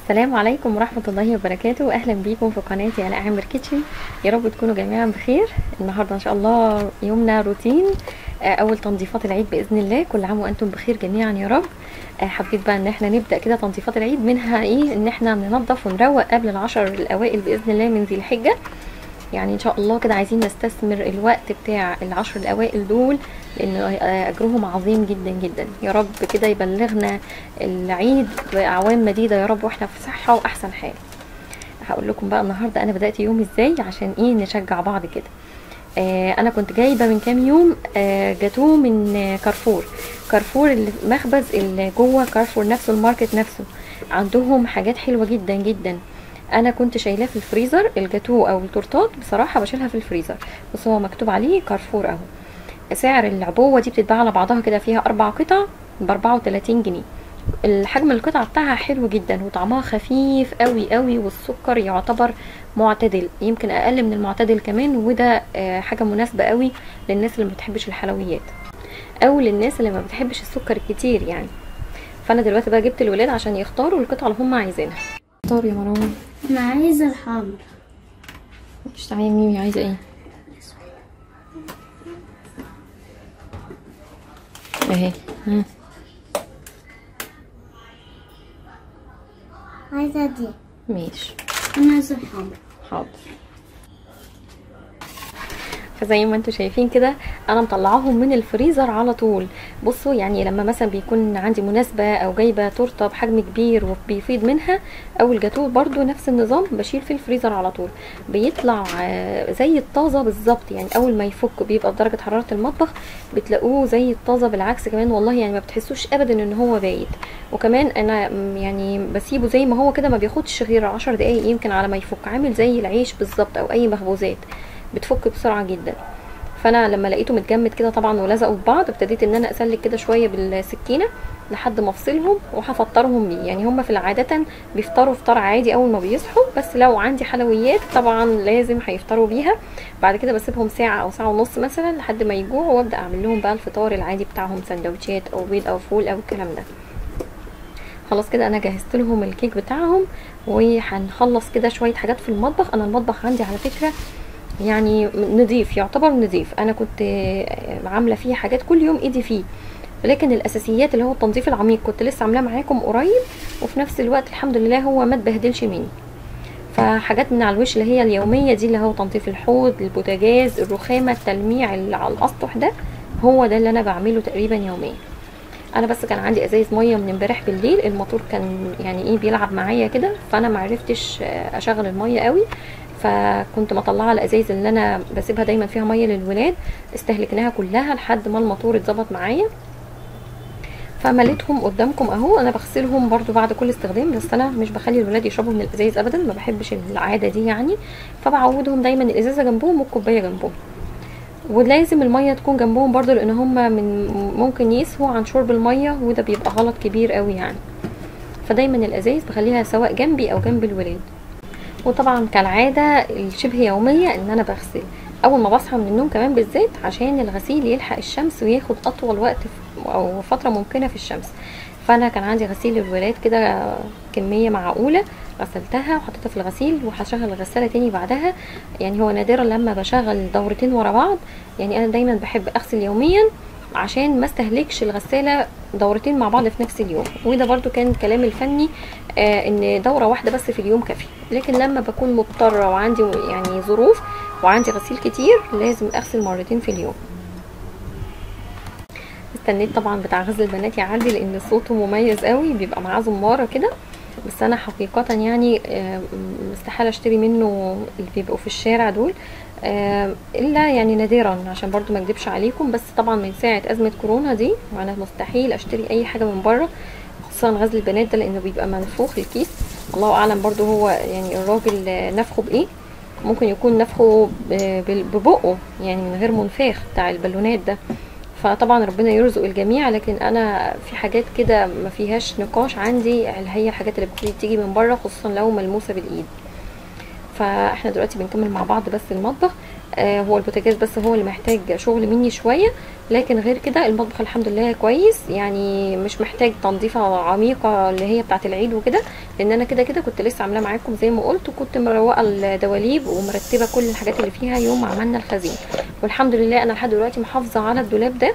السلام عليكم ورحمة الله وبركاته. أهلا بيكم في قناتي أنا عامر كيتشن. يا رب تكونوا جميعا بخير. النهاردة إن شاء الله يومنا روتين، أول تنظيفات العيد بإذن الله. كل عام وأنتم بخير جميعا يا رب. حبيت بقى إن احنا نبدأ كده تنظيفات العيد، منها إيه؟ إن احنا ننظف ونروق قبل العشر الأوائل بإذن الله من ذي الحجة. يعني ان شاء الله كده عايزين نستثمر الوقت بتاع العشر الاوائل دول، لان اجرهم عظيم جدا جدا. يا رب كده يبلغنا العيد باعوام مديده يا رب، واحنا في صحه واحسن حال. هقول لكم بقى النهارده انا بدات يومي ازاي عشان ايه نشجع بعض كده. انا كنت جايبه من كام يوم جاتوه من كارفور اللي مخبز اللي جوه كارفور نفسه، الماركت نفسه عندهم حاجات حلوه جدا جدا. انا كنت شايلاه في الفريزر، الجاتوه او التورتات بصراحه بشيلها في الفريزر، بس هو مكتوب عليه كارفور اهو. سعر العبوه دي بتتباع على بعضها كده، فيها 4 قطع ب 34 جنيه. الحجم القطعه بتاعها حلو جدا وطعمها خفيف قوي قوي، والسكر يعتبر معتدل، يمكن اقل من المعتدل كمان، وده حاجه مناسبه قوي للناس اللي ما بتحبش الحلويات او للناس اللي ما بتحبش السكر الكتير يعني. فانا دلوقتي بقى جبت الولاد عشان يختاروا القطعه اللي هم عايزينها. اختار يا مروان. انا عايزه الحمر. مش تعالي ميمي، عايزه ايه؟ اهي. عايزه دي. ماشي، انا عايزه الحمر. حاضر. فزي ما انتوا شايفين كده انا مطلعاهم من الفريزر على طول. بصوا يعني لما مثلا بيكون عندي مناسبه او جايبه تورته بحجم كبير وبيفيض منها، او الجاتوه برضو نفس النظام، بشيل في الفريزر على طول، بيطلع زي الطازه بالظبط. يعني اول ما يفك بيبقى بدرجه حراره المطبخ، بتلاقوه زي الطازه، بالعكس كمان والله يعني ما بتحسوش ابدا ان هو بايت. وكمان انا يعني بسيبه زي ما هو كده، ما بياخدش غير 10 دقايق يمكن على ما يفك، عامل زي العيش بالظبط او اي مخبوزات، بتفك بسرعه جدا. فانا لما لقيته متجمد كده طبعا ولزقوا في بعض، ابتديت ان انا اسلك كده شويه بالسكينه لحد ما افصلهم وهفطرهم بيه. يعني هم في العاده بيفطروا فطار عادي اول ما بيصحوا، بس لو عندي حلويات طبعا لازم هيفطروا بيها. بعد كده بسيبهم ساعه او ساعه ونص مثلا لحد ما يجوعوا، وابدا اعمل لهم بقى الفطار العادي بتاعهم، سندوتشات او بيض او فول او الكلام ده. خلاص كده انا جهزت لهم الكيك بتاعهم، وهنخلص كده شويه حاجات في المطبخ. انا المطبخ عندي على فكره يعني نضيف، يعتبر نضيف. انا كنت عامله فيه حاجات كل يوم ايدي فيه، لكن الاساسيات اللي هو التنظيف العميق كنت لسه عاملاه معاكم قريب، وفي نفس الوقت الحمد لله هو ما اتبهدلش مني. فحاجات من على الوش اللي هي اليوميه دي، اللي هو تنظيف الحوض، البوتاجاز، الرخامه، التلميع اللي على الاسطح ده، هو ده اللي انا بعمله تقريبا يوميا. انا بس كان عندي ازايز ميه من امبارح بالليل، الموتور كان يعني ايه بيلعب معايا كده، فانا معرفتش اشغل الميه قوي، فكنت مطلعه الازايز اللي انا بسيبها دايما فيها ميه للولاد، استهلكناها كلها لحد ما الموتور اتظبط معايا. فمليتهم قدامكم اهو. انا بغسلهم برضو بعد كل استخدام، بس انا مش بخلي الولاد يشربوا من الازايز ابدا، ما بحبش العاده دي يعني. فبعودهم دايما الازازه جنبهم والكوبايه جنبهم، ولازم الميه تكون جنبهم برضو، لان هم ممكن يسهوا عن شرب الميه، وده بيبقى غلط كبير قوي يعني. فدايما الازايز بخليها سواء جنبي او جنب الولاد. وطبعا كالعاده الشبه يوميه ان انا بغسل اول ما بصحى من النوم كمان بالذات، عشان الغسيل يلحق الشمس وياخد اطول وقت او فتره ممكنه في الشمس. فانا كان عندي غسيل الولاد كده كميه معقوله، غسلتها وحطيتها في الغسيل، وهشغل الغساله تاني بعدها. يعني هو نادرا لما بشغل دورتين ورا بعض، يعني انا دايما بحب اغسل يوميا عشان ما استهلكش الغساله دورتين مع بعض في نفس اليوم. وده برضو كان الكلام الفني، ان دوره واحده بس في اليوم كافيه. لكن لما بكون مضطره وعندي يعني ظروف وعندي غسيل كتير، لازم اغسل مرتين في اليوم. استنيت طبعا بتاع غسل البنات يعدي، لان صوته مميز قوي، بيبقى معاه زماره كده. بس انا حقيقه يعني استحاله اشتري منه اللي بيبقوا في الشارع دول، الا يعني نادرا، عشان برضو ما اكدبش عليكم. بس طبعا من ساعه ازمه كورونا دي وانا مستحيل اشتري اي حاجه من بره، خصوصا غزل البنات ده، لانه بيبقى منفوخ الكيس. الله اعلم برضو هو يعني الراجل نفخه بايه، ممكن يكون نفخه ببقه يعني من غير منفاخ بتاع البالونات ده. فطبعا ربنا يرزق الجميع، لكن انا في حاجات كده ما فيهاش نقاش عندي، اللي هي الحاجات اللي بتيجي من بره، خصوصا لو ملموسه بالايد. فاحنا دلوقتي بنكمل مع بعض بس المطبخ. هو البوتاجاز بس هو اللي محتاج شغل مني شويه، لكن غير كده المطبخ الحمد لله كويس، يعني مش محتاج تنظيفه عميقه اللي هي بتاعه العيد وكده، لان انا كده كده كنت لسه عاملاه معاكم زي ما قلت، وكنت مروقه الدواليب ومرتبه كل الحاجات اللي فيها يوم ما عملنا الخزين. والحمد لله انا لحد دلوقتي محافظه على الدولاب ده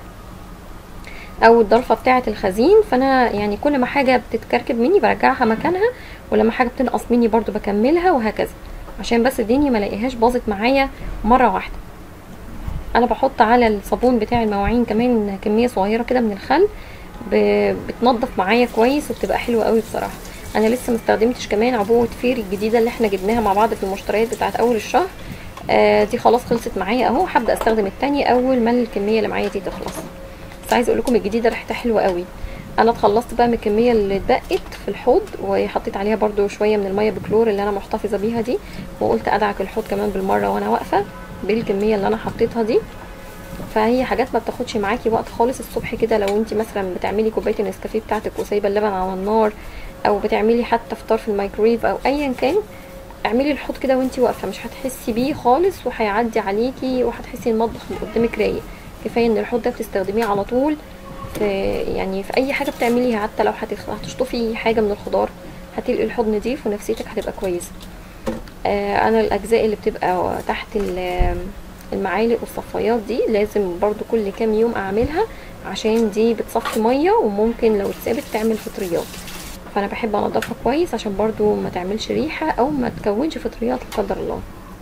او الضلفه بتاعه الخزين، فانا يعني كل ما حاجه بتتكركب مني برجعها مكانها، ولما حاجه بتنقص مني برضو بكملها وهكذا، عشان بس الدنيا ما الاقيهاش باظت معايا مره واحده. انا بحط على الصابون بتاع المواعين كمان كميه صغيره كده من الخل، بتنضف معايا كويس وبتبقى حلوه قوي بصراحه. انا لسه مستخدمتش كمان عبوه فيري الجديده اللي احنا جبناها مع بعض في المشتريات بتاعه اول الشهر، دي خلاص خلصت معايا اهو، هبدا استخدم التانية اول ما الكميه اللي معايا دي تخلص. بس عايزه اقول لكم الجديده ريحتها حلوه قوي. انا اتخلصت بقى من الكميه اللي اتبقت في الحوض، وحطيت عليها برده شويه من الميه بكلور اللي انا محتفظه بيها دي، وقلت ادعك الحوض كمان بالمره وانا واقفه بالكميه اللي انا حطيتها دي. فهي حاجات ما بتاخدش معاكي وقت خالص. الصبح كده لو انت مثلا بتعملي كوبايه النسكافيه بتاعتك وسايبه اللبن على النار، او بتعملي حتى فطار في الميكرويف او ايا كان، اعملي الحوض كده وانت واقفه، مش هتحسي بيه خالص وهيعدي عليكي، وهتحسي المطبخ من قدامك رايق. كفايه ان الحوض ده بتستخدميه على طول في يعني في اي حاجه بتعمليها، حتى لو هتشطفي حاجه من الخضار هتلقي الحوض نضيف ونفسيتك هتبقى كويسه. انا الاجزاء اللي بتبقى تحت المعالق والصفايات دي لازم برضو كل كام يوم اعملها، عشان دي بتصفي ميه وممكن لو اتسابت تعمل فطريات، فانا بحب انضفها كويس عشان برضو ما تعملش ريحه او ما تكونش فطريات لا قدر الله.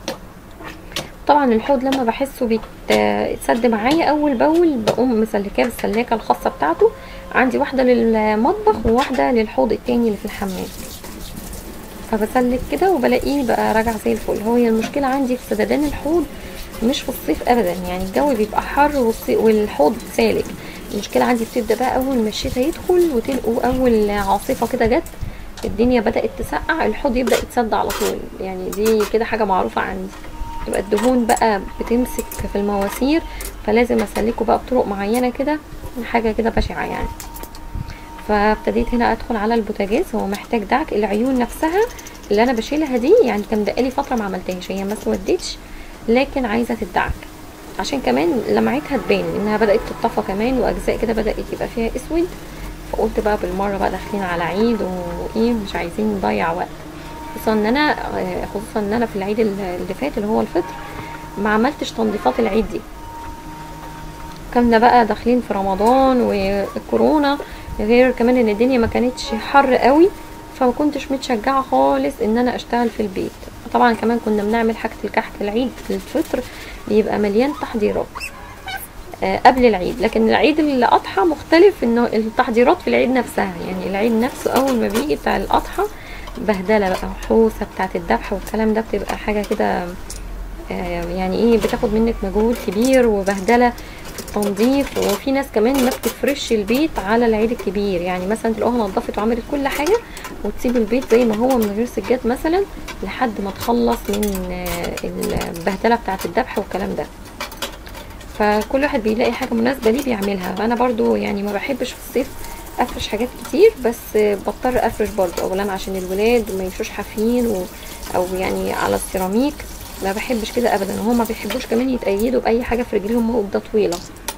طبعا الحوض لما بحسه بيتسد معايا اول باول بقوم مسلكاه بالسلاكه الخاصه بتاعته، عندي واحده للمطبخ وواحده للحوض التاني اللي في الحمام، فبسلك كده وبلاقيه بقى راجع زي الفل. هو المشكله عندي في سددان الحوض مش في الصيف ابدا، يعني الجو بيبقى حر والحوض سالك. المشكله عندي بتبدا بقى اول ما الشتاء يدخل وتلقوا اول عاصفه كده جت الدنيا بدات تسقع، الحوض يبدا يتسد على طول، يعني دي كده حاجه معروفه عندي. تبقى الدهون بقى بتمسك في المواسير، فلازم اسلكه بقى بطرق معينه كده، حاجه كده بشعه يعني. فابتديت هنا ادخل على البوتاجاز، هو محتاج دعك. العيون نفسها اللي انا بشيلها دي يعني كان بقالي فتره ما عملتهاش، هي ما سودتش لكن عايزه تدعك عشان كمان لمعتها تبان انها بدات تطفى كمان، واجزاء كده بدات يبقى فيها اسود. فقلت بقى بالمره بقى داخلين على عيد وايه مش عايزين نضيع وقت، خصوصا ان انا في العيد اللي فات اللي هو الفطر ما عملتش تنظيفات العيد دي. كنا بقى داخلين في رمضان والكورونا، غير كمان ان الدنيا ما كانتش حر قوي، فما كنتش متشجعه خالص ان انا اشتغل في البيت. طبعا كمان كنا بنعمل حاجه الكحك العيد في الفطر بيبقى مليان تحضيرات قبل العيد، لكن العيد الاضحى مختلف، انه التحضيرات في العيد نفسها، يعني العيد نفسه اول ما بيجي بتاع الاضحى بهدله بقى، حوسه بتاعه الذبح والكلام ده، بتبقى حاجه كده يعني ايه بتاخد منك مجهود كبير وبهدله في التنظيف. وفي ناس كمان ما بتفرش البيت على العيد الكبير، يعني مثلا تلاقوها نظفت وعملت كل حاجه وتسيب البيت زي ما هو من غير سجاد مثلا لحد ما تخلص من البهدله بتاعه الذبح والكلام ده. فكل واحد بيلاقي حاجه مناسبه ليه بيعملها. فانا برضو يعني ما بحبش في الصيف افرش حاجات كتير، بس بضطر افرش برضو، اولا عشان الولاد ما يمشوش حافين او يعني على السيراميك، ما بحبش كده ابدا، وهم ما بيحبوش كمان يتأيدوا باي حاجه في رجليهم مده طويله.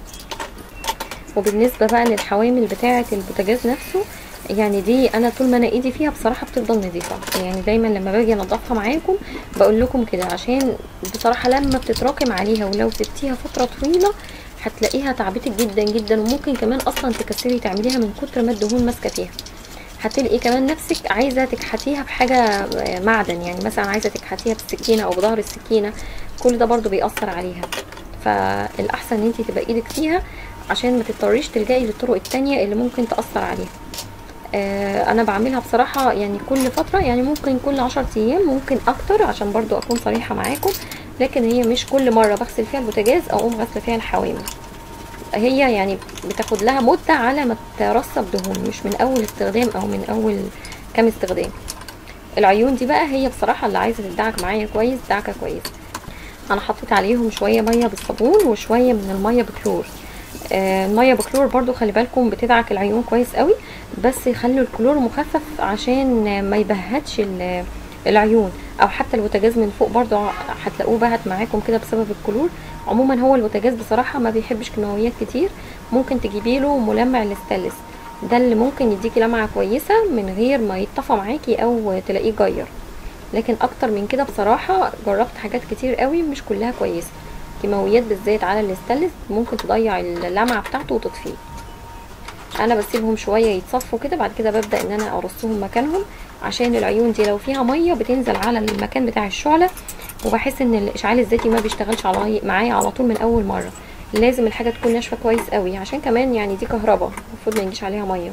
وبالنسبه بقى للحوامل بتاعه البوتاجاز نفسه، يعني دي انا طول ما انا ايدي فيها بصراحه بتفضل نظيفه، يعني دايما لما باجي انضفها معاكم بقول لكم كده، عشان بصراحه لما بتتراكم عليها ولو سبتيها فتره طويله هتلاقيها تعبتك جدا جدا، وممكن كمان اصلا تكسري تعمليها من كتر ما الدهون ماسكه فيها. هتلاقي كمان نفسك عايزه تكحتيها بحاجه معدن، يعني مثلا عايزه تكحتيها بالسكينه او بظهر السكينه، كل ده برضو بيأثر عليها. فالاحسن ان انت تبقى ايدك فيها عشان ما تضطريش تلجئي للطرق التانية اللي ممكن تأثر عليها. انا بعملها بصراحه يعني كل فتره، يعني ممكن كل 10 ايام، ممكن اكتر عشان برضو اكون صريحه معاكم، لكن هي مش كل مره بغسل فيها البوتاجاز او اقوم غسله فيها الحوامل. هي يعني بتاخد لها مده على ما ترسب دهون، مش من اول استخدام او من اول كام استخدام. العيون دي بقى هي بصراحه اللي عايزه تدعك معايا كويس دعكه كويس. انا حطيت عليهم شويه ميه بالصابون وشويه من الميه بكلور. الميه بكلور برضو خلي بالكم بتدعك العيون كويس قوي، بس خلوا الكلور مخفف عشان ما يبهتش العيون، او حتى البوتاجاز من فوق برضو هتلاقوه بهت معاكم كده بسبب الكلور. عموما هو البوتاجاز بصراحه ما بيحبش كيماويات كتير، ممكن تجيبي له ملمع الاستانلس، ده اللي ممكن يديكي لمعه كويسه من غير ما يتطفى معاكي او تلاقيه جير. لكن اكتر من كده بصراحه جربت حاجات كتير قوي مش كلها كويسه، كيماويات بالذات على الاستانلس ممكن تضيع اللمعه بتاعته وتطفيه. انا بسيبهم شويه يتصفوا كده، بعد كده ببدا ان انا ارصهم مكانهم، عشان العيون دي لو فيها ميه بتنزل على المكان بتاع الشعله، وبحس ان الاشعال الذاتي ما بيشتغلش معايا على طول من اول مره، لازم الحاجه تكون ناشفه كويس قوي، عشان كمان يعني دي كهرباء المفروض ما يجيش عليها ميه.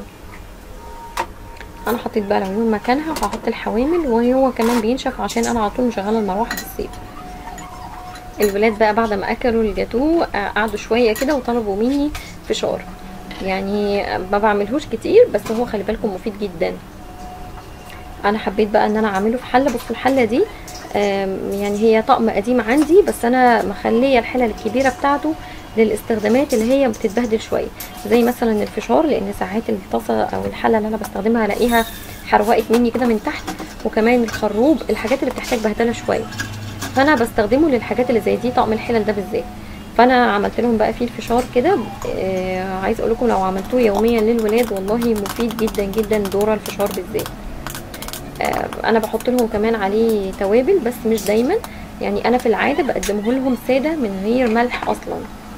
انا حطيت بقى العيون مكانها، وهحط الحوامل وهو كمان بينشف عشان انا على طول مشغله المروحه في الصيف. الولاد بقى بعد ما اكلوا الجاتوه قعدوا شويه كده وطلبوا مني فشار، يعني ما بعملهوش كتير بس هو خلي بالكم مفيد جدا. انا حبيت بقى ان انا اعمله في حله. بصوا الحله دي يعني هي طقم قديم عندي، بس انا مخليه الحلل الكبيره بتاعته للاستخدامات اللي هي بتتبهدل شويه، زي مثلا الفشار، لان ساعات الطاسه او الحله اللي انا بستخدمها الاقيها حرقت مني كده من تحت، وكمان الخروب، الحاجات اللي بتحتاج بهدله شويه، فانا بستخدمه للحاجات اللي زي دي، طقم الحلل ده بالذات. فانا عملت لهم بقى فيه الفشار كده. عايز اقول لكم لو عملتوه يوميا للولاد والله مفيد جدا جدا، ذره الفشار بالذات. انا بحط لهم كمان عليه توابل بس مش دايما، يعني انا في العاده بقدمه لهم ساده من غير ملح اصلا،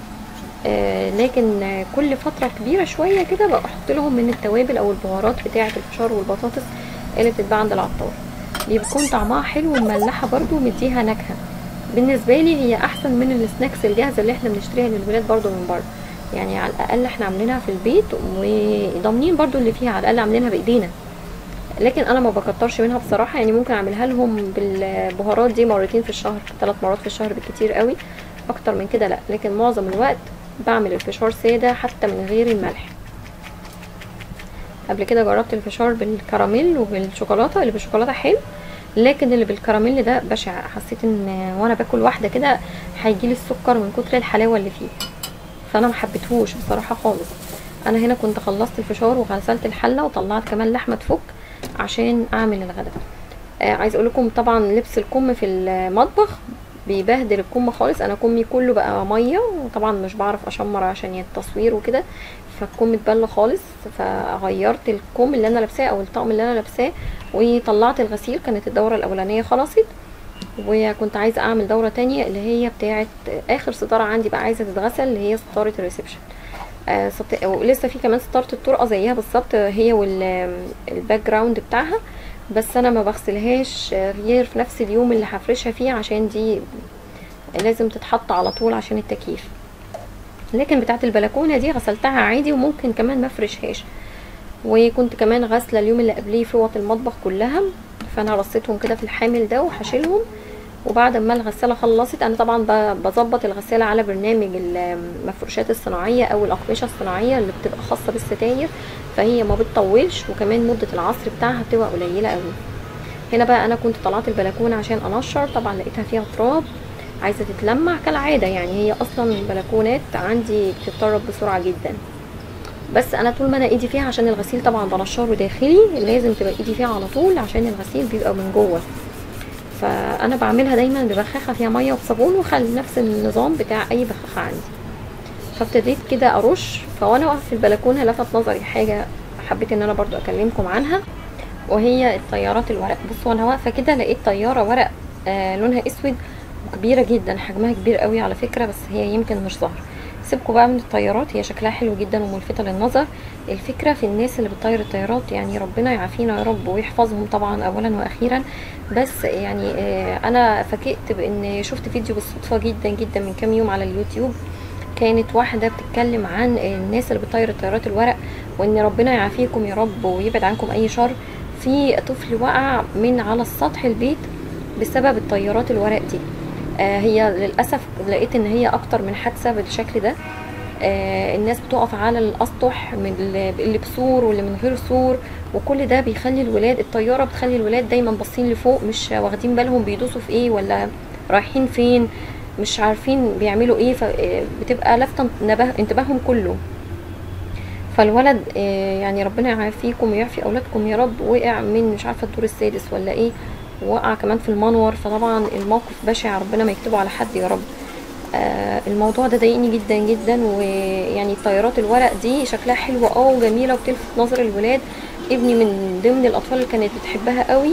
لكن كل فتره كبيره شويه كده بحط لهم من التوابل او البهارات بتاعه الفشار والبطاطس اللي بتتباع عند العطار، بيكون طعمها حلو ومملحه برده ومديها نكهه. بالنسبه لي هي احسن من السناكس الجاهزه اللي احنا بنشتريها للولاد برده من بره، يعني على الاقل احنا عاملينها في البيت وضامنين برده اللي فيها، على الاقل عاملينها بايدينا. لكن انا ما بكترش منها بصراحه، يعني ممكن اعملها لهم بالبهارات دي مرتين في الشهر، 3 مرات في الشهر بالكتير قوي، اكتر من كده لا. لكن معظم الوقت بعمل الفشار ساده حتى من غير الملح. قبل كده جربت الفشار بالكراميل وبالشوكولاته، اللي بالشوكولاته حلو، لكن اللي بالكراميل ده بشع، حسيت ان وانا باكل واحده كده هيجيلي السكر من كتر الحلاوه اللي فيه، فانا ما حبيتهوش بصراحه خالص. انا هنا كنت خلصت الفشار وغسلت الحله وطلعت كمان لحمه تفك عشان اعمل الغداء. عايز اقول لكم طبعا لبس الكم في المطبخ بيبهدل الكم خالص، انا كمي كله بقى ميه، وطبعا مش بعرف اشمر عشان التصوير وكده، فالكم اتبل خالص، فغيرت الكم اللي انا لابساه او الطقم اللي انا لابساه وطلعت الغسيل. كانت الدوره الاولانيه خلصت وكنت عايزه اعمل دوره تانية اللي هي بتاعه اخر ستاره عندي بقى عايزه تتغسل، اللي هي ستاره الريسبشن. ولسه في كمان ستاره الطرقه زيها بالظبط هي والباك جراوند بتاعها، بس انا ما بغسلهاش غير في نفس اليوم اللي هفرشها فيه، عشان دي لازم تتحط على طول عشان التكييف. لكن بتاعه البلكونه دي غسلتها عادي وممكن كمان ما افرشهاش. وكنت كمان غاسله اليوم اللي قبليه فوط المطبخ كلها، فانا رصيتهم كده في الحامل ده وهشيلهم. وبعد ما الغساله خلصت، انا طبعا بظبط الغساله على برنامج المفروشات الصناعيه او الاقمشه الصناعيه اللي بتبقى خاصه بالستاير، فهي ما بتطولش وكمان مده العصر بتاعها بتبقى قليله قوي. هنا بقى انا كنت طلعت البلكونه عشان انشر، طبعا لقيتها فيها تراب عايزه تتلمع كالعاده، يعني هي اصلا البلكونات عندي بتتطرب بسرعه جدا، بس انا طول ما انا ايدي فيها عشان الغسيل طبعا بنشره داخلي، لازم تبقى ايدي فيها على طول عشان الغسيل بيبقى من جوه، فانا بعملها دايما ببخاخه فيها ميه وصابون وخل، نفس النظام بتاع اي بخاخه عندي. فابتديت كده ارش، فوانا واقفه في البلكونه لفت نظري حاجه حبيت ان انا برضو اكلمكم عنها، وهي الطيارات الورق. بصوا انا واقفه كده لقيت طياره ورق لونها اسود وكبيره جدا، حجمها كبير قوي على فكره، بس هي يمكن مش ظاهره. سيبكوا بقى من الطيارات، هي شكلها حلو جدا وملفتة للنظر، الفكرة في الناس اللي بتطير الطيارات، يعني ربنا يعافينا يا رب ويحفظهم طبعا اولا واخيرا. بس يعني انا فاجئت بان شفت فيديو بالصدفة جدا جدا من كام يوم على اليوتيوب، كانت واحدة بتتكلم عن الناس اللي بتطير الطيارات الورق، وان ربنا يعافيكم يا رب ويبعد عنكم اي شر. في طفل وقع من على السطح البيت بسبب الطيارات الورق دي. هي للأسف لقيت ان هي اكتر من حادثة بالشكل ده. الناس بتقف على الاسطح من اللي بسور واللي من غير سور، وكل ده بيخلي الولاد، الطيارة بتخلي الولاد دايما باصين لفوق، مش واخدين بالهم بيدوسوا في ايه ولا رايحين فين، مش عارفين بيعملوا ايه، فبتبقى لافتة انتباههم كله. فالولد يعني ربنا يعافيكم ويعافي اولادكم يا رب، وقع من مش عارفة الدور السادس ولا ايه، ووقع كمان في المنور، فطبعا الموقف بشع، ربنا ما يكتبه على حد يا رب. الموضوع ده ضايقني جدا جدا. ويعني طيارات الورق دي شكلها حلو وجميله وبتلفت نظر الولاد. ابني من ضمن الاطفال اللي كانت بتحبها قوي،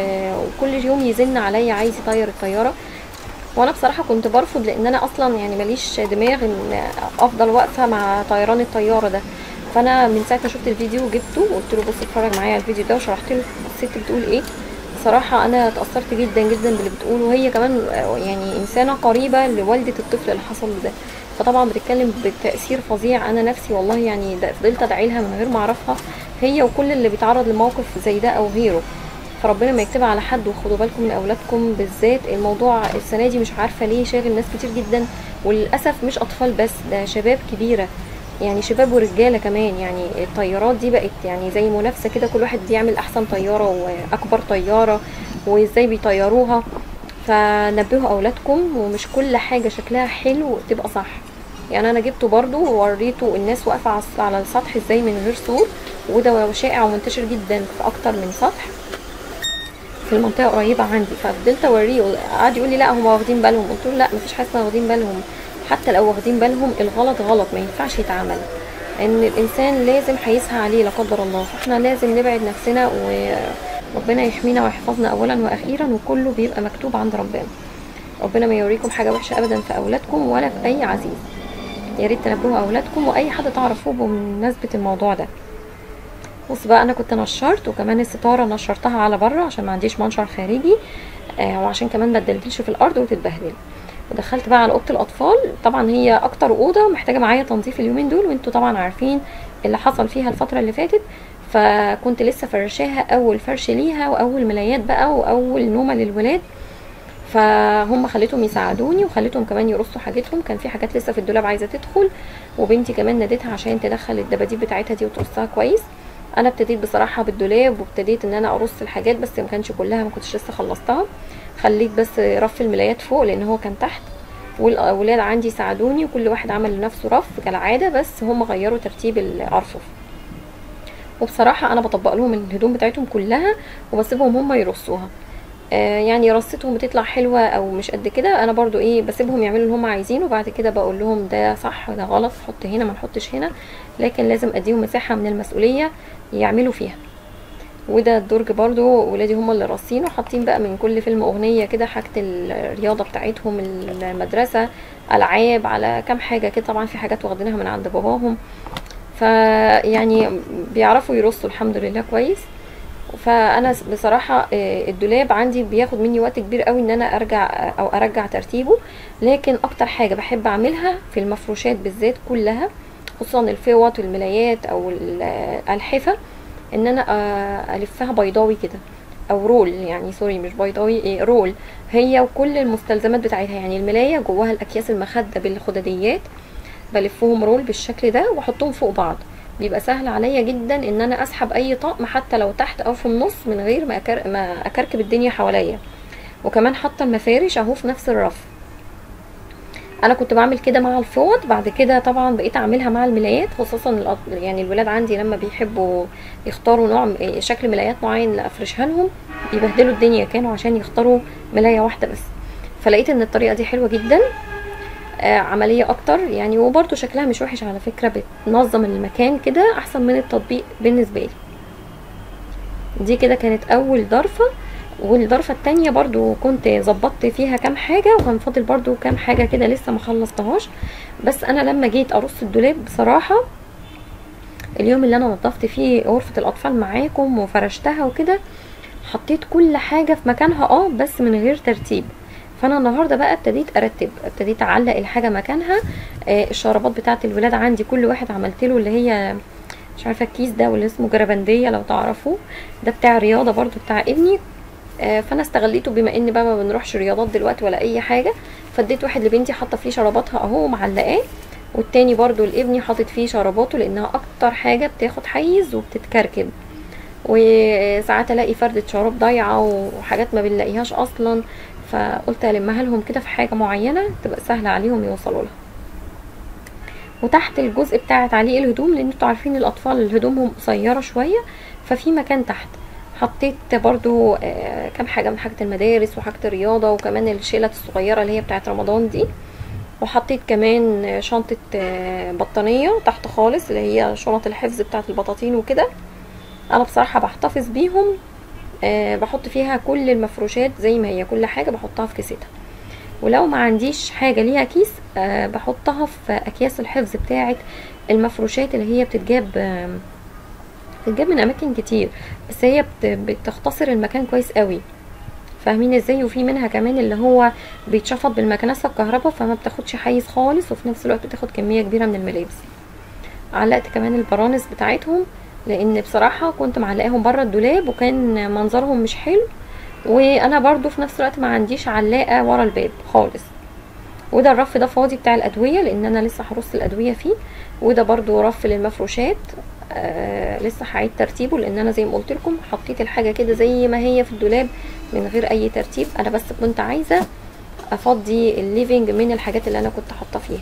وكل يوم يزن عليا عايز يطير الطياره، وانا بصراحه كنت برفض، لان انا اصلا يعني ماليش دماغ ان افضل واقفه مع طيران الطياره ده. فانا من ساعه ما شفت الفيديو جبته وقلت له بص اتفرج معايا على الفيديو ده، وشرحت له الست بتقول ايه. بصراحه انا اتاثرت جدا جدا باللي بتقوله، وهي كمان يعني انسانه قريبه لوالده الطفل اللي حصل له ده، فطبعا بتتكلم بتاثير فظيع. انا نفسي والله يعني فضلت ادعي لها من غير ما اعرفها، هي وكل اللي بيتعرض لموقف زي ده او غيره. فربنا ما يكتبها على حد، وخدوا بالكم من اولادكم بالذات. الموضوع السنه دي مش عارفه ليه شاغل ناس كتير جدا، وللاسف مش اطفال بس، ده شباب كبيره، يعني شباب ورجاله كمان. يعني الطيارات دي بقت يعني زي منافسه كده، كل واحد بيعمل احسن طياره واكبر طياره وازاي بيطيروها. فنبهوا اولادكم، ومش كل حاجه شكلها حلو تبقى صح. يعني انا جبته برضو ووريته الناس واقفه على السطح ازاي من غير سور، وده شائع ومنتشر جدا في اكتر من سطح في المنطقه قريبه عندي. ففضلت اوريه، قعد يقول لي لا هم واخدين بالهم. قلت له لا مفيش حاجه اسمها واخدين بالهم، حتى لو واخدين بالهم الغلط غلط ما ينفعش يتعمل، ان الانسان لازم هيسهى عليه لا قدر الله. فاحنا لازم نبعد نفسنا، وربنا يحمينا ويحفظنا اولا واخيرا، وكله بيبقى مكتوب عند ربنا. ربنا ما يوريكم حاجه وحشه ابدا في اولادكم ولا في اي عزيز. يا ريت تنبهوا اولادكم واي حد تعرفوه بمناسبه الموضوع ده. بص بقى، انا كنت نشرت، وكمان الستاره نشرتها على بره عشان ما عنديش منشر خارجي، وعشان كمان ما تدلدلش في الارض وتتبهدل. ودخلت بقى على اوضه الاطفال، طبعا هي اكتر اوضه محتاجه معايا تنظيف اليومين دول، وانتوا طبعا عارفين اللي حصل فيها الفتره اللي فاتت. فكنت لسه فرشاها اول فرش ليها، واول ملايات بقى، واول نومه للولاد. فهم خليتهم يساعدوني، وخليتهم كمان يرصوا حاجتهم، كان في حاجات لسه في الدولاب عايزه تدخل، وبنتي كمان ناديتها عشان تدخل الدباديب بتاعتها دي وترصها كويس. انا ابتديت بصراحه بالدولاب، وابتديت ان انا ارص الحاجات، بس ما كانش كلها، ما كنتش لسه خلصتها. خليت بس رف الملايات فوق لان هو كان تحت، والاولاد عندي ساعدوني، وكل واحد عمل لنفسه رف كالعاده، بس هم غيروا ترتيب الارفف. وبصراحه انا بطبق لهم الهدوم بتاعتهم كلها، وبسيبهم هم يرصوها. يعني رصتهم بتطلع حلوه او مش قد كده، انا برضو بسيبهم يعملوا اللي هم عايزينه، وبعد كده بقول لهم ده صح ده غلط، حط هنا ما نحطش هنا، لكن لازم اديهم مساحه من المسؤوليه يعملوا فيها. وده الدرج برضو ولادي هم اللي رصينه، حاطين بقى من كل فيلم اغنيه كده، حاجه الرياضه بتاعتهم، المدرسه، العاب، على كام حاجه كده. طبعا في حاجات واخدينها من عند باباهم، فيعني بيعرفوا يرصوا الحمد لله كويس. فانا بصراحه الدولاب عندي بياخد مني وقت كبير قوي ان انا ارجع ترتيبه، لكن اكتر حاجه بحب اعملها في المفروشات بالذات كلها، خصوصا الفوط والملايات او الحفه، ان انا الفها بيضاوي كده او رول، يعني سوري مش بيضاوي، رول، هي وكل المستلزمات بتاعتها. يعني الملايه جواها الاكياس المخده بالخدديات، بلفهم رول بالشكل ده واحطهم فوق بعض، بيبقى سهل عليا جدا ان انا اسحب اي طقم حتى لو تحت او في النص من غير ما اكركب الدنيا حواليا. وكمان حاطه المفارش اهو في نفس الرف. انا كنت بعمل كده مع الفوط، بعد كده طبعا بقيت اعملها مع الملايات، خصوصا يعني الولاد عندي لما بيحبوا يختاروا نوع شكل ملايات معين لافرشها لهم بيبهدلوا الدنيا، كانوا عشان يختاروا ملايه واحده بس. فلقيت ان الطريقه دي حلوه جدا، عمليه اكتر يعني، وبرده شكلها مش وحش على فكره، بتنظم المكان كده احسن من التطبيق بالنسبه لي. دي كده كانت اول ضرفه. والضرفه التانية برضو كنت ظبطت فيها كام حاجه، وكان فاضل برضو كام حاجه كده لسه ما خلصتهاش. بس انا لما جيت ارص الدولاب بصراحه، اليوم اللي انا نظفت فيه غرفه الاطفال معاكم وفرشتها وكده، حطيت كل حاجه في مكانها بس من غير ترتيب. فانا النهارده بقى ابتديت ارتب، ابتديت اعلق الحاجه مكانها. الشرابات بتاعه الولاد عندي كل واحد عملت له اللي هي مش عارفه الكيس ده واللي اسمه جربنديه لو تعرفوه، ده بتاع رياضه برضو بتاع ابني. فانا استغليته بما ان بقى ما بنروحش رياضات دلوقتي ولا اي حاجه، فاديت واحد لبنتي حاطه فيه شراباتها اهو معلقاه، والتاني برضو لابني حاطط فيه شراباته لانها اكتر حاجه بتاخد حيز وبتتكركب. وساعات الاقي فردة شراب ضايعه وحاجات ما بنلاقيهاش اصلا، فقلت المها لهم كده في حاجه معينه تبقى سهله عليهم يوصلوا لها. وتحت الجزء بتاع تعليق الهدوم، لان انتوا عارفين الاطفال هدومهم قصيره شويه، ففي مكان تحت حطيت برضو كام حاجه من حاجه المدارس وحاجه الرياضه، وكمان الشيلات الصغيره اللي هي بتاعت رمضان دي. وحطيت كمان شنطه بطانيه تحت خالص، اللي هي شنط الحفظ بتاعت البطاطين وكده. انا بصراحه بحتفظ بيهم، بحط فيها كل المفروشات زي ما هي، كل حاجه بحطها في كيستها. ولو ما عنديش حاجه ليها كيس بحطها في اكياس الحفظ بتاعه المفروشات اللي هي بتتجاب من اماكن كتير، بس هي بتختصر المكان كويس قوي، فاهمين ازاي؟ وفي منها كمان اللي هو بيتشفط بالمكنسه الكهرباء، فما بتاخدش حيز خالص، وفي نفس الوقت بتاخد كميه كبيره من الملابس. علقت كمان البرانس بتاعتهم، لان بصراحه كنت معلقاهم بره الدولاب وكان منظرهم مش حلو، وانا برضو في نفس الوقت ما عنديش علاقه ورا الباب خالص. وده الرف ده فاضي بتاع الادويه، لان انا لسه هرص الادويه فيه. وده برضو رف للمفروشات، لسه هعيد ترتيبه، لان انا زي ما قلت لكم حطيت الحاجه كده زي ما هي في الدولاب من غير اي ترتيب. انا بس كنت عايزه افضي الليفينج من الحاجات اللي انا كنت حاطه فيها.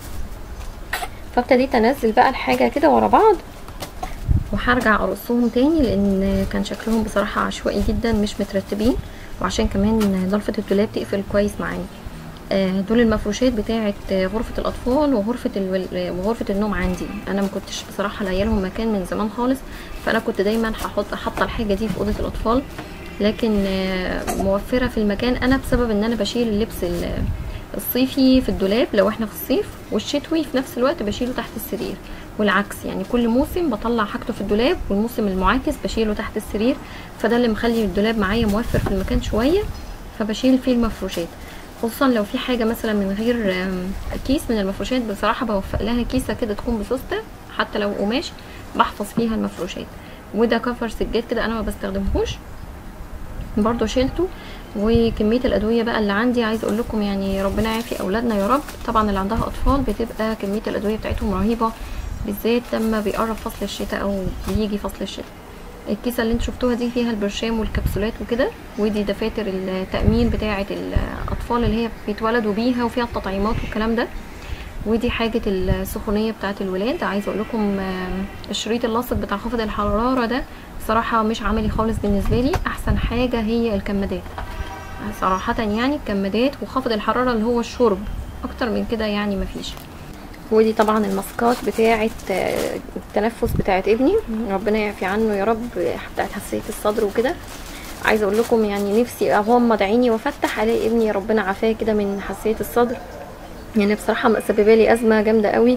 فابتديت انزل بقى الحاجه كده ورا بعض، وهرجع ارصهم تاني، لان كان شكلهم بصراحه عشوائي جدا مش مترتبين، وعشان كمان ضلفه الدولاب تقفل كويس معايا. دول المفروشات بتاعه غرفه الاطفال وغرفه النوم عندي. انا ما كنتش بصراحه لاقيه لهم مكان من زمان خالص، فانا كنت دايما حاطه الحاجه دي في اوضه الاطفال، لكن موفره في المكان انا بسبب ان انا بشيل اللبس الصيفي في الدولاب لو احنا في الصيف، والشتوي في نفس الوقت بشيله تحت السرير، والعكس يعني كل موسم بطلع حاجته في الدولاب، والموسم المعاكس بشيله تحت السرير. فده اللي مخلي الدولاب معايا موفر في المكان شويه، فبشيل فيه المفروشات. خصوصا لو في حاجه مثلا من غير كيس من المفروشات، بصراحه بوفق لها كيسه كده تكون بسوسته، حتى لو قماش بحفظ فيها المفروشات. وده كفر سجاد كده انا ما بستخدمهوش، برضو شيلته. وكميه الادويه بقى اللي عندي، عايز اقول لكم يعني ربنا يعافي اولادنا يا رب. طبعا اللي عندها اطفال بتبقى كميه الادويه بتاعتهم رهيبه، بالذات لما بيقرب فصل الشتاء او بيجي فصل الشتاء. الكيسه اللي انتوا شفتوها دي فيها البرشام والكبسولات وكده، ودي دفاتر التامين بتاعه الاطفال اللي هي بيتولدوا بيها، وفيها التطعيمات والكلام ده. ودي حاجه السخونيه بتاعه الولاد. عايزه اقول لكم الشريط اللاصق بتاع خفض الحراره ده صراحه مش عملي خالص بالنسبه لي. احسن حاجه هي الكمادات صراحه، يعني الكمادات وخفض الحراره اللي هو الشرب، اكتر من كده يعني مفيش. ودي طبعا الماسكات بتاعه التنفس بتاعه ابني، ربنا يعفي عنه يا رب، بتاعه حساسيه الصدر وكده. عايزه اقول لكم يعني نفسي اغمض عيني وافتح الاقي ابني ربنا عافاه كده من حساسيه الصدر، يعني بصراحه مسببه لي ازمه جامده قوي.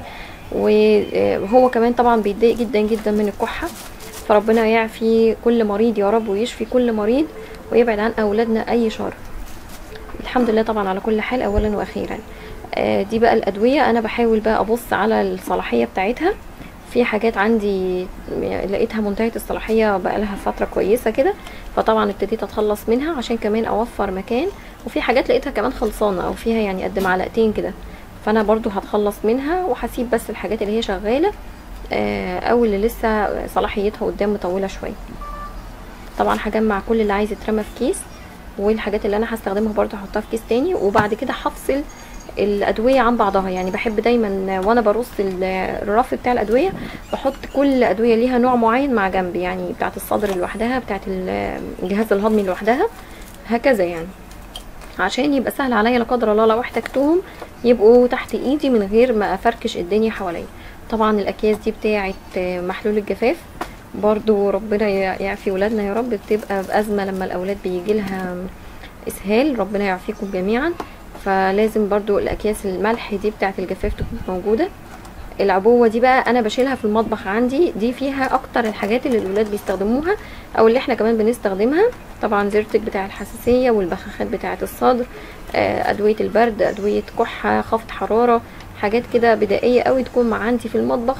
وهو كمان طبعا بيتضايق جدا جدا من الكحه، فربنا يعفي كل مريض يا رب، ويشفي كل مريض، ويبعد عن اولادنا اي شر. الحمد لله طبعا على كل حال اولا واخيرا. دي بقى الادويه، انا بحاول بقى ابص على الصلاحيه بتاعتها. في حاجات عندي لقيتها منتهيه الصلاحيه بقى لها فتره كويسه كده، فطبعا ابتديت اتخلص منها عشان كمان اوفر مكان. وفي حاجات لقيتها كمان خلصانه او فيها يعني قد معلقتين كده، فانا برضو هتخلص منها، وهسيب بس الحاجات اللي هي شغاله او اللي لسه صلاحيتها قدام مطوله شويه. طبعا هجمع كل اللي عايز يترمى في كيس، والحاجات اللي انا هستخدمها برضو هحطها في كيس تاني. وبعد كده هفصل الادويه عن بعضها، يعني بحب دايما وانا برص الرف بتاع الادويه بحط كل ادويه ليها نوع معين مع جنب، يعني بتاعه الصدر لوحدها، بتاعه الجهاز الهضمي لوحدها، هكذا يعني عشان يبقى سهل عليا لا قدر الله لو احتجتهم يبقوا تحت ايدي من غير ما افركش الدنيا حواليا. طبعا الاكياس دي بتاعه محلول الجفاف، برضو ربنا يعفي ولادنا يا رب، بتبقى بأزمة لما الاولاد بيجي لها اسهال، ربنا يعافيكم جميعا. فلازم برضو الاكياس الملح دي بتاعه الجفاف تكون موجوده. العبوه دي بقى انا بشيلها في المطبخ عندي، دي فيها اكتر الحاجات اللي الولاد بيستخدموها او اللي احنا كمان بنستخدمها. طبعا زيرتك بتاع الحساسيه، والبخاخات بتاعه الصدر، ادويه البرد، ادويه كحه، خفض حراره، حاجات كده بدائيه قوي تكون مع عندي في المطبخ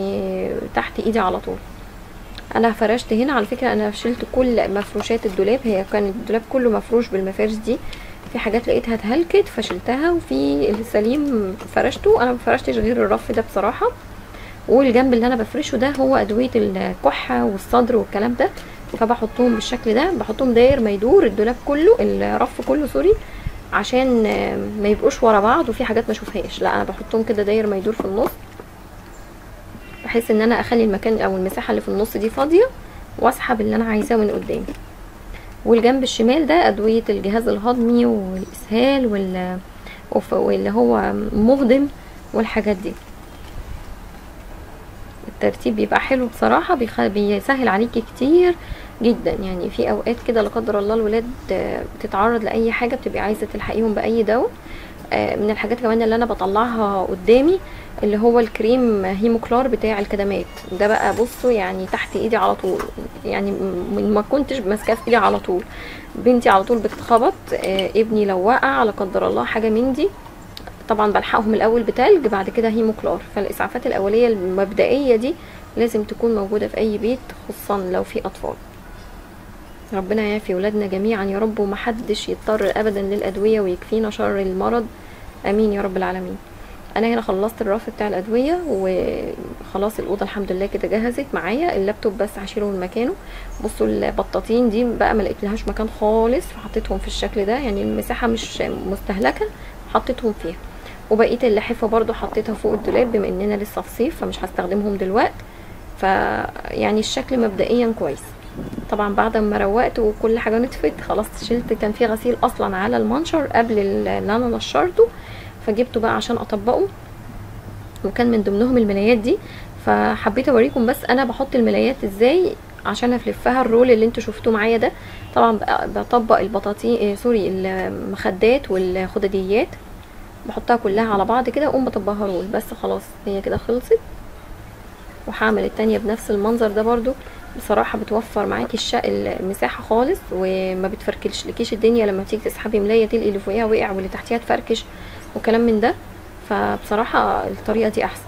تحت ايدي على طول. انا فرشت هنا على فكره، انا شلت كل مفروشات الدولاب، هي كان الدولاب كله مفروش بالمفارش دي، في حاجات لقيتها اتهلكت فشلتها، وفي السليم فرشته. انا ما فرشتش غير الرف ده بصراحه، والجنب اللي انا بفرشه ده هو ادويه الكحه والصدر والكلام ده، فبحطهم بالشكل ده، بحطهم داير ما يدور الدولاب كله، الرف كله سوري، عشان ما يبقوش ورا بعض وفي حاجات ما اشوفهاش، لا انا بحطهم كده داير ما يدور في النص، بحيث ان انا اخلي المكان او المساحه اللي في النص دي فاضيه واسحب اللي انا عايزاه من قدامي. والجنب الشمال ده ادويه الجهاز الهضمي والاسهال واللي هو مهضم والحاجات دي. الترتيب بيبقى حلو بصراحه، بيسهل عليكي كتير جدا. يعني في اوقات كده لا قدر الله الولاد بتتعرض لاي حاجه، بتبقي عايزه تلحقيهم باي دواء. من الحاجات كمان اللي انا بطلعها قدامي اللي هو الكريم هيموكلار بتاع الكدمات ده بقى. بصوا يعني تحت ايدي على طول، يعني ما كنتش ماسكاه في ايدي على طول. بنتي على طول بتتخبط، ابني لو وقع لا قدر الله حاجه من دي، طبعا بلحقهم الاول بتلج، بعد كده هيموكلار. فالاسعافات الاوليه المبدئيه دي لازم تكون موجوده في اي بيت، خصوصا لو في اطفال. ربنا يعافي ولادنا جميعا يا رب، ومحدش يضطر ابدا للادويه، ويكفينا شر المرض، امين يا رب العالمين. انا هنا خلصت الرف بتاع الادويه، وخلاص الاوضه الحمد لله كده جهزت معايا. اللابتوب بس هشيله من مكانه. بصوا البطاطين دي بقى ما لقيتلهاش مكان خالص، فحطيتهم في الشكل ده، يعني المساحه مش مستهلكه، حطيتهم فيها. وبقيه اللحفه برضو حطيتها فوق الدولاب، بما اننا لسه في صيف فمش هستخدمهم دلوقتي. فيعني الشكل مبدئيا كويس. طبعا بعد ما روقت وكل حاجه نطفت خلاص، شلت، كان في غسيل اصلا على المنشر قبل اللي انا نشرته، فجبته بقى عشان اطبقه، وكان من ضمنهم الملايات دي. فحبيت اوريكم بس انا بحط الملايات ازاي عشان افلفها الرول اللي انتوا شفتوه معايا ده. طبعا بطبق البطاطين سوري المخدات والخدديات، بحطها كلها على بعض كده، اقوم بطبقها رول بس. خلاص هي كده خلصت. وهعمل التانية بنفس المنظر ده برضو. بصراحة بتوفر معاكي المساحة خالص، وما بتفركلش لكيش الدنيا لما تيجي تسحبي ملاية تلقي اللي فوقيها وقع واللي تحتيها تفركش وكلام من ده. فبصراحة الطريقة دي احسن.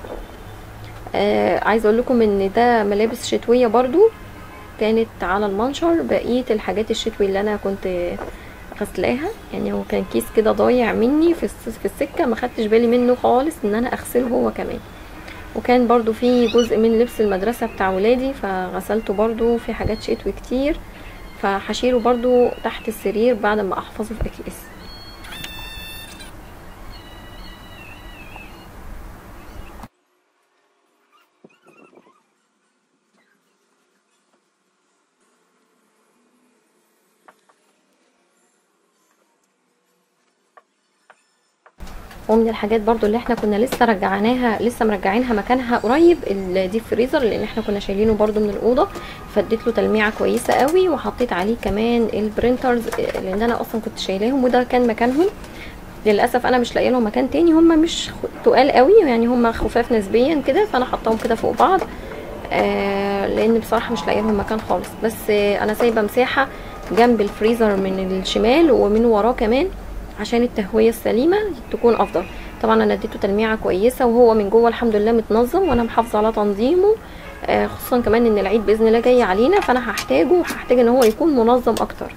عايزة اقول لكم ان ده ملابس شتوية برضو كانت على المنشر، بقية الحاجات الشتوي اللي انا كنت غسلاها. يعني هو كان كيس كده ضايع مني في السكة، ما خدتش بالي منه خالص ان انا اغسله هو كمان. وكان برضو في جزء من لبس المدرسة بتاع ولادي فغسلته برضو. في حاجات شتوي كتير، فحشيله برضو تحت السرير بعد ما احفظه في اكياس. ومن الحاجات برضو اللي احنا كنا لسه مرجعينها مكانها قريب الديب فريزر، لان احنا كنا شايلينه برضو من الاوضه، فاديت له تلميعه كويسه قوي. وحطيت عليه كمان البرينترز لان انا اصلا كنت شايلاهم وده كان مكانهم. للاسف انا مش لاقيه لهم مكان تاني، هم مش تقال قوي يعني، هم خفاف نسبيا كده، فانا حطاهم كده فوق بعض. لان بصراحه مش لاقيه لهم مكان خالص. بس انا سايبه مساحه جنب الفريزر من الشمال ومن وراه كمان عشان التهويه السليمه تكون افضل. طبعا انا اديته تلميعه كويسه، وهو من جوه الحمد لله متنظم، وانا محافظه على تنظيمه. خصوصا كمان ان العيد باذن الله جاي علينا، فانا هحتاج ان هو يكون منظم اكتر.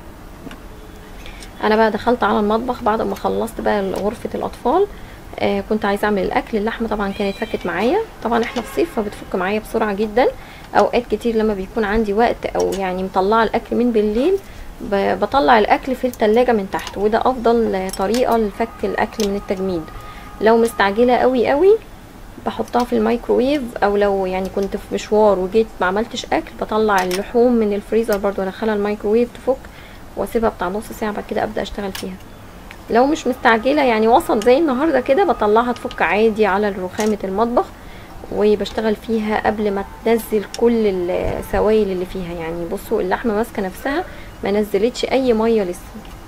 انا بقى دخلت على المطبخ بعد ما خلصت بقى غرفه الاطفال. كنت عايزه اعمل الاكل. اللحمه طبعا كانت فكت معايا، طبعا احنا في صيف فبتفك معايا بسرعه جدا. اوقات كتير لما بيكون عندي وقت او يعني مطلعه الاكل من بالليل، بطلع الاكل في التلاجة من تحت، وده افضل طريقه لفك الاكل من التجميد. لو مستعجله قوي قوي بحطها في الميكروويف، او لو يعني كنت في مشوار وجيت ما عملتش اكل بطلع اللحوم من الفريزر برضو ادخلها الميكروويف تفك، واسيبها بتاع نص ساعه، بعد كده ابدا اشتغل فيها. لو مش مستعجله يعني وسط زي النهارده كده، بطلعها تفك عادي على رخامه المطبخ، وبشتغل فيها قبل ما تنزل كل السوائل اللي فيها. يعني بصوا اللحمه ماسكه نفسها، ما نزلتش اي ميه لسه،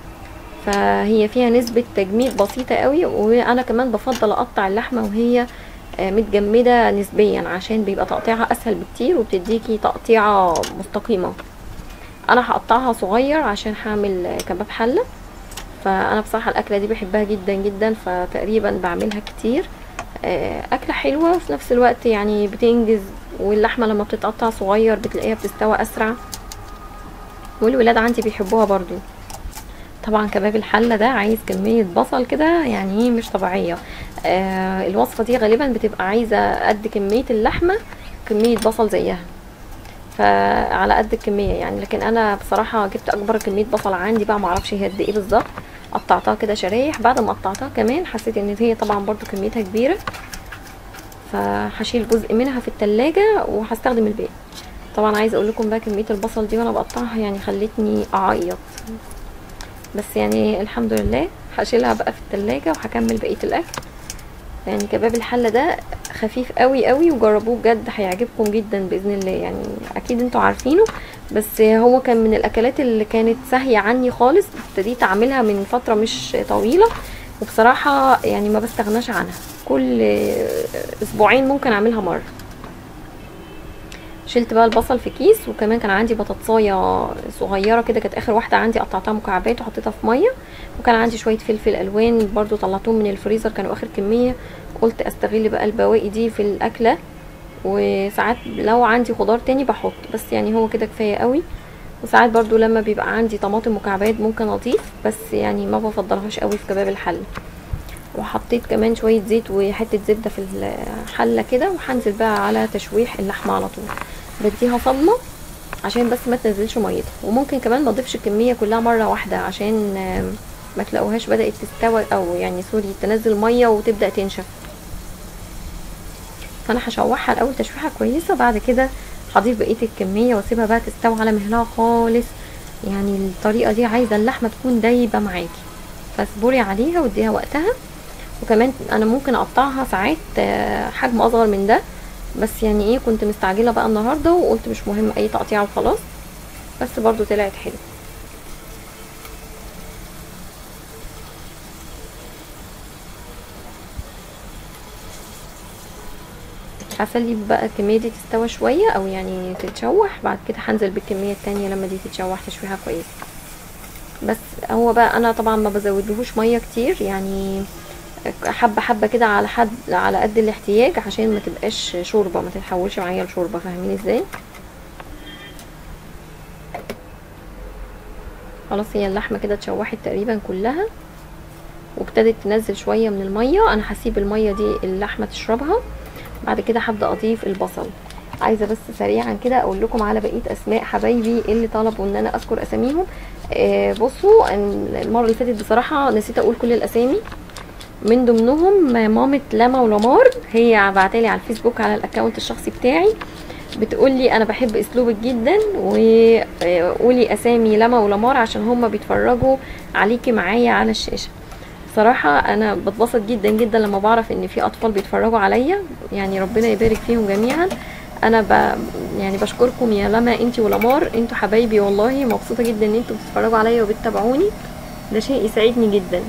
فهي فيها نسبه تجميد بسيطه قوي. وانا كمان بفضل اقطع اللحمه وهي متجمده نسبيا، عشان بيبقى تقطيعها اسهل بكتير وبتديكي تقطيعه مستقيمه. انا هقطعها صغير عشان هعمل كباب حله. فانا بصراحه الاكله دي بحبها جدا جدا، فتقريبا بعملها كتير. اكله حلوه وفي نفس الوقت يعني بتنجز، واللحمه لما بتتقطع صغير بتلاقيها بتستوى اسرع، والولاد عندي بيحبوها برضو. طبعا كباب الحله ده عايز كميه بصل كده يعني مش طبيعيه. الوصفه دي غالبا بتبقى عايزه قد كميه اللحمه كميه بصل زيها، فعلى قد الكميه يعني. لكن انا بصراحه جبت اكبر كميه بصل عندي بقى، معرفش هي قد ايه بالظبط، قطعتها كده شرايح. بعد ما قطعتها كمان حسيت ان هي طبعا برضو كميتها كبيره، فهشيل جزء منها في التلاجة وهستخدم الباقي. طبعا عايزه اقول لكم بقى كميه البصل دي وانا بقطعها يعني خلتني اعيط، بس يعني الحمد لله هشيلها بقى في التلاجة وهكمل بقيه الاكل. يعني كباب الحله ده خفيف قوي قوي، وجربوه بجد هيعجبكم جدا باذن الله. يعني اكيد انتوا عارفينه، بس هو كان من الاكلات اللي كانت ساهيه عني خالص، ابتديت اعملها من فتره مش طويله، وبصراحه يعني ما بستغناش عنها، كل اسبوعين ممكن اعملها مره. شلت بقى البصل في كيس، وكمان كان عندي بطاطسايه صغيره كده، كانت اخر واحده عندي، قطعتها مكعبات وحطيتها في ميه، وكان عندي شويه فلفل الوان برضو طلعتهم من الفريزر، كانوا اخر كميه، قلت استغل بقى البواقي دي في الاكله. وساعات لو عندي خضار تاني بحط، بس يعني هو كده كفايه قوي. وساعات برضو لما بيبقى عندي طماطم مكعبات ممكن اضيف، بس يعني ما بفضلهاش قوي في كباب الحله. وحطيت كمان شويه زيت وحته زبده في الحله كده، وهنزل بقى على تشويح اللحمه على طول، بديها صدمه عشان بس ما تنزلش ميتها. وممكن كمان ما اضيفش الكميه كلها مره واحده، عشان ما تلاقوهاش بدات تستوي، او يعني سوري تنزل ميه وتبدا تنشف. فانا هشوحها الاول تشويحه كويسه، بعد كده هضيف بقيه الكميه واسيبها بقى تستوي على مهلها خالص. يعني الطريقه دي عايزه اللحمه تكون دايبه معاكي، فاصبري عليها واديها وقتها. وكمان انا ممكن اقطعها ساعات حجم اصغر من ده، بس يعني ايه كنت مستعجله بقى النهارده وقلت مش مهم اي تقطيع وخلاص، بس برضو طلعت حلو. هخلي بقى الكميه دي تستوى شويه، او يعني تتشوح، بعد كده هنزل بالكميه التانية لما دي تتشوح تشويحه كويس. بس هو بقى انا طبعا ما بزودلهوش ميه كتير، يعني حبه حبه كده على قد الاحتياج، عشان ما تبقاش شوربه، ما تتحولش معايا لشوربه، فاهمين ازاي؟ خلاص هي اللحمه كده اتشوحت تقريبا كلها، وابتدت تنزل شويه من الميه. انا هسيب الميه دي اللحمه تشربها، بعد كده هبدا اضيف البصل. عايزه بس سريعا كده اقول لكم على بقيه اسماء حبايبي اللي طلبوا ان انا اذكر اساميهم. بصوا المره اللي فاتت بصراحه نسيت اقول كل الاسامي، من ضمنهم مامة لما ولمار، هي بعتالي على الفيسبوك على الاكونت الشخصي بتاعي، بتقولي انا بحب اسلوبك جدا، وقولي اسامي لما ولمار عشان هما بيتفرجوا عليكي معايا على الشاشه. صراحة انا بتبسط جدا جدا لما بعرف ان في اطفال بيتفرجوا عليا، يعني ربنا يبارك فيهم جميعا. انا يعني بشكركم يا لما انتي ولمار، انتوا حبايبي والله، مبسوطة جدا ان انتوا بتتفرجوا عليا وبتتابعوني، ده شيء يسعدني جدا.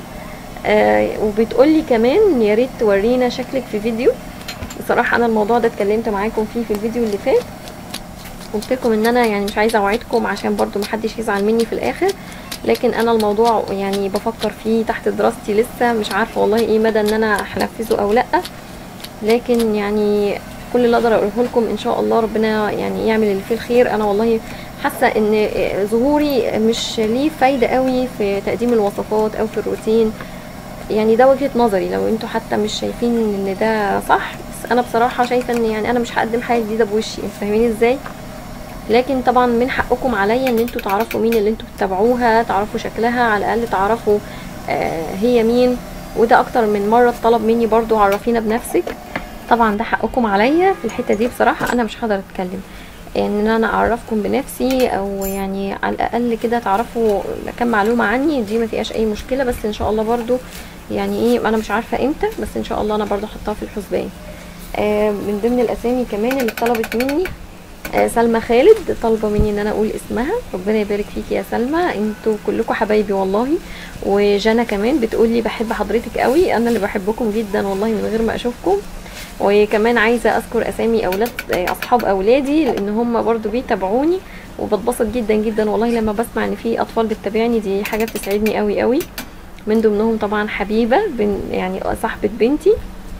وبتقولي كمان يا ريت تورينا شكلك في فيديو. بصراحة انا الموضوع ده اتكلمت معاكم فيه في الفيديو اللي فات، قلت لكم ان انا يعني مش عايزة اوعدكم عشان برضو محدش يزعل مني في الاخر، لكن انا الموضوع يعني بفكر فيه تحت دراستي، لسه مش عارفه والله ايه مدى ان انا هنفذه او لا، لكن يعني كل اللي اقدر اقوله لكم ان شاء الله ربنا يعني يعمل اللي فيه الخير. انا والله حاسه ان ظهوري مش ليه فايده قوي في تقديم الوصفات او في الروتين، يعني ده وجهه نظري، لو انتوا حتى مش شايفين ان ده صح، بس انا بصراحه شايفه ان يعني انا مش هقدم حاجه جديده بوشي، فاهمين ازاي؟ لكن طبعا من حقكم عليا ان انتوا تعرفوا مين اللي انتوا بتتابعوها، تعرفوا شكلها، على الاقل تعرفوا هي مين. وده اكتر من مره اتطلب مني برضو عرفينا بنفسك، طبعا ده حقكم عليا في الحته دي. بصراحه انا مش هقدر اتكلم يعني ان انا اعرفكم بنفسي، او يعني على الاقل كده تعرفوا كم معلومه عني، دي ما فيهاش اي مشكله، بس ان شاء الله برضو يعني ايه انا مش عارفه امتى، بس ان شاء الله انا برضو حطاها في الحسبان. من ضمن الاسامي كمان اللي طلبت مني سلمى خالد، طالبه مني ان انا اقول اسمها، ربنا يبارك فيكي يا سلمى، انتوا كلكم حبايبي والله. وجانا كمان بتقولي بحب حضرتك قوي، انا اللي بحبكم جدا والله من غير ما اشوفكم. وكمان عايزه اذكر اسامي اولاد اصحاب اولادي، لان هم برضو بيتابعوني، وبتبسط جدا جدا والله لما بسمع ان في اطفال بتتابعني، دي حاجه بتسعدني قوي قوي. من ضمنهم طبعا حبيبه يعني صاحبه بنتي،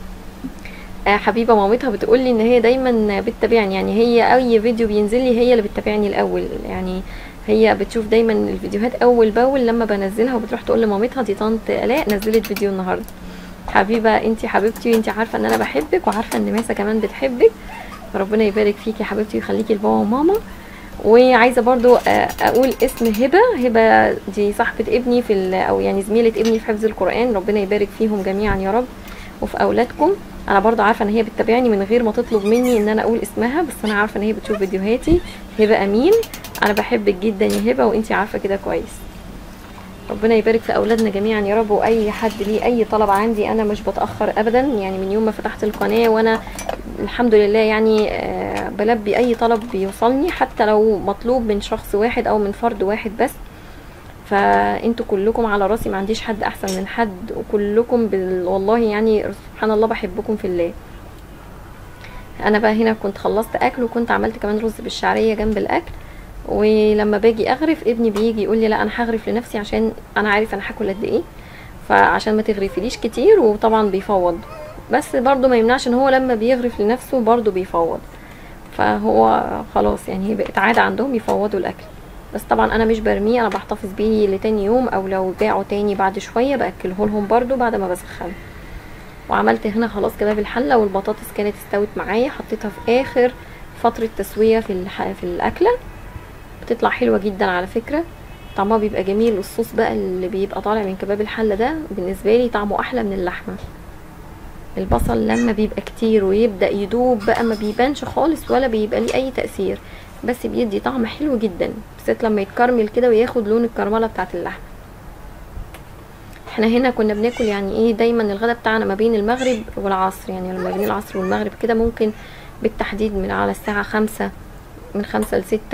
حبيبه مامتها بتقولي ان هي دايما بتتابعني، يعني هي اي فيديو بينزل لي هي اللي بتتابعني الاول، يعني هي بتشوف دايما الفيديوهات اول باول لما بنزلها، وبتروح تقول لمامتها دي طنط الاء نزلت فيديو النهارده. حبيبه انتي حبيبتي، وانتي عارفه ان انا بحبك، وعارفه ان ماسه كمان بتحبك، ربنا يبارك فيكي يا حبيبتي ويخليكي لبابا وماما. وعايزه برضو اقول اسم هبه دي صاحبه ابني او يعني زميله ابني في حفظ القران، ربنا يبارك فيهم جميعا يا رب وفي اولادكم. انا برضو عارفه ان هي بتتابعني من غير ما تطلب مني ان انا اقول اسمها، بس انا عارفه ان هي بتشوف فيديوهاتي. هبه امين، انا بحبك جدا يا هبه وانتي عارفه كده كويس. ربنا يبارك في اولادنا جميعا يا رب. واي حد ليه اي طلب عندي انا مش بتاخر ابدا، يعني من يوم ما فتحت القناه وانا الحمد لله يعني بلبي اي طلب بيوصلني، حتى لو مطلوب من شخص واحد او من فرد واحد بس. فانتوا كلكم على راسي، ما عنديش حد احسن من حد، وكلكم والله يعني سبحان الله بحبكم في الله. انا بقى هنا كنت خلصت اكل، وكنت عملت كمان رز بالشعريه جنب الاكل. ولما باجي اغرف ابني بيجي يقول لي لا انا هغرف لنفسي عشان انا عارف انا هاكل قد ايه، فعشان ما تغرفيليش كتير. وطبعا بيفوض، بس برضو ما يمنعش ان هو لما بيغرف لنفسه برضو بيفوض. فهو خلاص يعني بقت عاده عندهم يفوضوا الاكل. بس طبعا انا مش برميه، انا بحتفظ بيه لتاني يوم، او لو باعوا تاني بعد شويه باكله لهم برضو بعد ما بسخنه. وعملت هنا خلاص كباب الحله، والبطاطس كانت استوت معايا، حطيتها في اخر فتره تسويه في الاكله. بتطلع حلوه جدا على فكره، طعمها بيبقى جميل. والصوص بقى اللي بيبقى طالع من كباب الحله ده بالنسبه لي طعمه احلى من اللحمه. البصل لما بيبقى كتير ويبدا يدوب بقى ما بيبانش خالص ولا بيبقى ليه اي تاثير، بس بيدي طعم حلو جدا، بالذات لما يتكرمل كده وياخد لون الكرمله بتاعه اللحمه. احنا هنا كنا بناكل يعني ايه دايما الغدا بتاعنا ما بين المغرب والعصر، يعني لما بين العصر والمغرب كده، ممكن بالتحديد من على الساعه 5، من 5 ل6،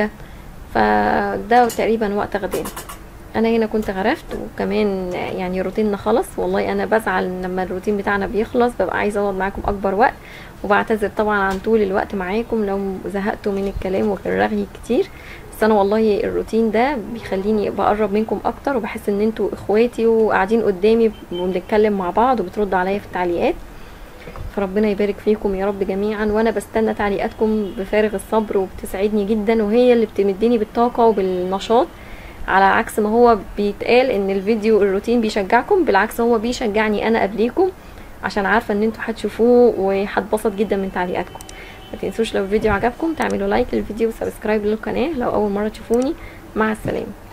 فده تقريبا وقت غدانا. انا هنا كنت غرفت، وكمان يعني روتيننا خلص. والله انا بزعل لما الروتين بتاعنا بيخلص، ببقى عايزه اقعد معاكم اكبر وقت، وبعتذر طبعا عن طول الوقت معاكم لو زهقتوا من الكلام والرغي كتير. بس انا والله الروتين ده بيخليني بقرب منكم اكتر، وبحس ان انتوا اخواتي وقاعدين قدامي وبنتكلم مع بعض وبتردوا عليا في التعليقات. فربنا يبارك فيكم يا رب جميعا، وانا بستنى تعليقاتكم بفارغ الصبر وبتسعدني جدا، وهي اللي بتمدني بالطاقه وبالنشاط. على عكس ما هو بيتقال ان الفيديو الروتين بيشجعكم، بالعكس هو بيشجعني انا قبليكم، عشان عارفه ان انتوا هتشوفوه وهتبسط جدا من تعليقاتكم. ما تنسوش لو الفيديو عجبكم تعملوا لايك للفيديو وسبسكرايب للقناه لو اول مره تشوفوني. مع السلامه.